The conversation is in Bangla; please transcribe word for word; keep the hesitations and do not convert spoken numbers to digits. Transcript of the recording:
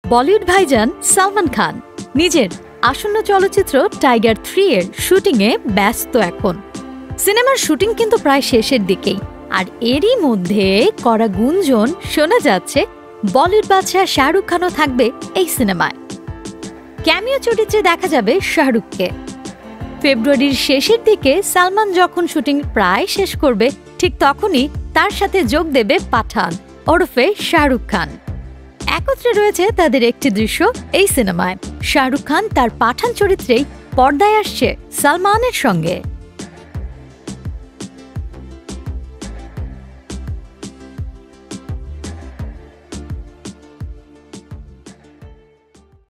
বলিউড ভাইজান সালমান খান নিজের আসন্ন চলচ্চিত্র টাইগার থ্রি এর শুটিংয়ে ব্যস্ত এখন। সিনেমার শুটিং কিন্তু প্রায় শেষের দিকেই, আর এরই মধ্যে কড়া গুঞ্জন শোনা যাচ্ছে বলিউড বাদশা শাহরুখ খানও থাকবে এই সিনেমায়। ক্যামিও চরিত্রে দেখা যাবে শাহরুখকে। ফেব্রুয়ারির শেষের দিকে সালমান যখন শুটিং প্রায় শেষ করবে, ঠিক তখনই তার সাথে যোগ দেবে পাঠান ওরফে শাহরুখ খান। একত্রে রয়েছে তাদের একটি দৃশ্য এই সিনেমায়। শাহরুখ খান তার পাঠান চরিত্রেই পর্দায় আসছে সালমানের সঙ্গে।